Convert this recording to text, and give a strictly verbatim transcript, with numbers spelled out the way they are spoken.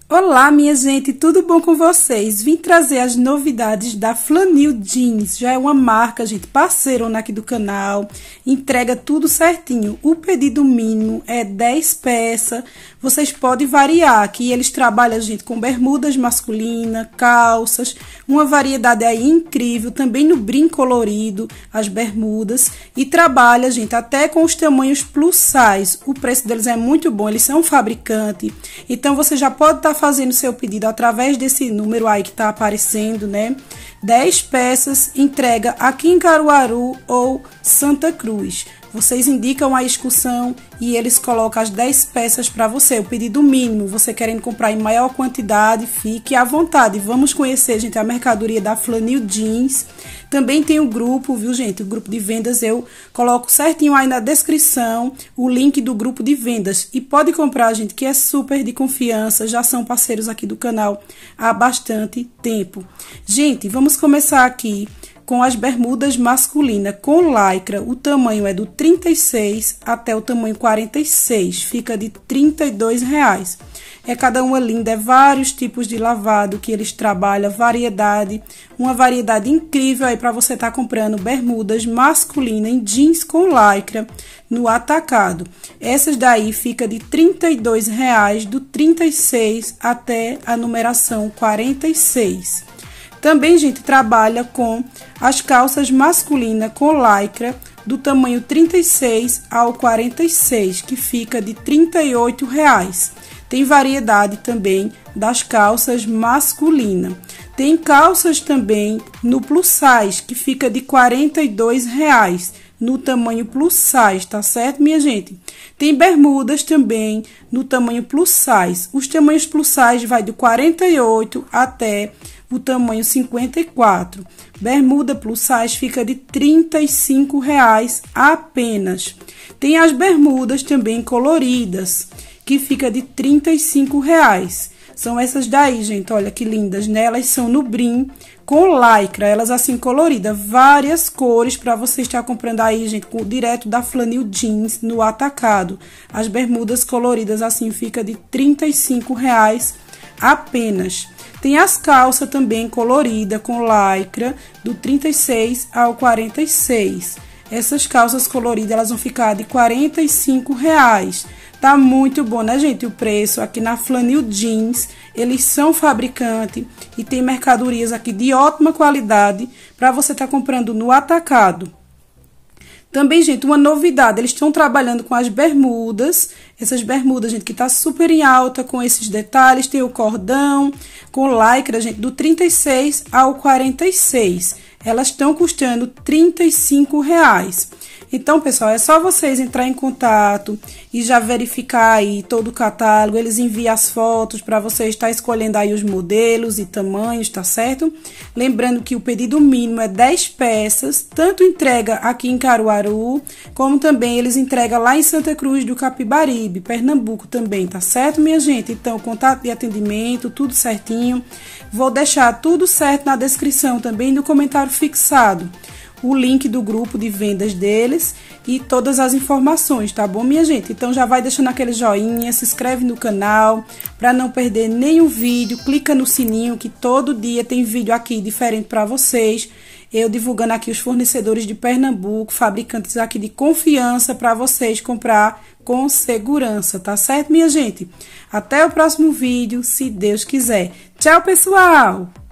Olá, minha gente, tudo bom com vocês? Vim trazer as novidades da Flanil Jeans. Já é uma marca, gente, parceirona aqui do canal. Entrega tudo certinho. O pedido mínimo é dez peças. Vocês podem variar aqui. Eles trabalham, gente, com bermudas masculinas, calças, uma variedade aí incrível. Também no brim colorido, as bermudas. E trabalha, gente, até com os tamanhos plus size. O preço deles é muito bom. Eles são fabricante. Então, você já pode estar fazendo seu pedido através desse número aí que tá aparecendo, né? dez peças, entrega aqui em Caruaru ou Santa Cruz. Vocês indicam a excursão e eles colocam as dez peças para você. O pedido mínimo, você querendo comprar em maior quantidade, fique à vontade. Vamos conhecer, gente, a mercadoria da Flanil Jeans. Também tem o grupo, viu, gente? O grupo de vendas eu coloco certinho aí na descrição o link do grupo de vendas. E pode comprar, gente, que é super de confiança. Já são parceiros aqui do canal há bastante tempo. Gente, vamos começar aqui com as bermudas masculinas com lycra. O tamanho é do trinta e seis até o tamanho quarenta e seis, fica de trinta e dois reais. É cada uma linda, é vários tipos de lavado que eles trabalham, variedade, uma variedade incrível aí para você estar tá comprando bermudas masculinas em jeans com lycra no atacado. Essas daí fica de trinta e dois reais, do trinta e seis até a numeração quarenta e seis. Também, gente, trabalha com as calças masculinas com lycra do tamanho trinta e seis ao quarenta e seis, que fica de trinta e oito reais. Tem variedade também das calças masculinas. Tem calças também no plus size, que fica de quarenta e dois reais, no tamanho plus size, tá certo, minha gente? Tem bermudas também no tamanho plus size. Os tamanhos plus size vai do quarenta e oito até o tamanho cinquenta e quatro. Bermuda plus size fica de trinta e cinco reais apenas. Tem as bermudas também coloridas, que fica de trinta e cinco reais. São essas daí, gente, olha que lindas, né? Elas são no brim com lycra, elas assim coloridas, várias cores para você estar comprando aí, gente, com, direto da Flanil Jeans no atacado. As bermudas coloridas assim fica de trinta e cinco reais apenas. Tem as calças também coloridas com lycra do trinta e seis ao quarenta e seis. Essas calças coloridas elas vão ficar de quarenta e cinco reais. Tá muito bom, né, gente? O preço aqui na Flanil Jeans, eles são fabricante e tem mercadorias aqui de ótima qualidade para você estar tá comprando no atacado. Também, gente, uma novidade, eles estão trabalhando com as bermudas, essas bermudas, gente, que tá super em alta com esses detalhes, tem o cordão com lycra, gente, do trinta e seis ao quarenta e seis. Elas estão custando trinta e cinco reais. Então, pessoal, é só vocês entrar em contato e já verificar aí todo o catálogo. Eles enviam as fotos para você estar escolhendo aí os modelos e tamanhos, tá certo? Lembrando que o pedido mínimo é dez peças, tanto entrega aqui em Caruaru, como também eles entregam lá em Santa Cruz do Capibaribe, Pernambuco também, tá certo, minha gente? Então, contato de atendimento, tudo certinho. Vou deixar tudo certo na descrição também, no comentário fixado, o link do grupo de vendas deles e todas as informações, tá bom, minha gente? Então já vai deixando aquele joinha, se inscreve no canal para não perder nenhum vídeo, clica no sininho que todo dia tem vídeo aqui diferente para vocês. Eu divulgando aqui os fornecedores de Pernambuco, fabricantes aqui de confiança para vocês comprar com segurança, tá certo, minha gente? Até o próximo vídeo, se Deus quiser. Tchau, pessoal!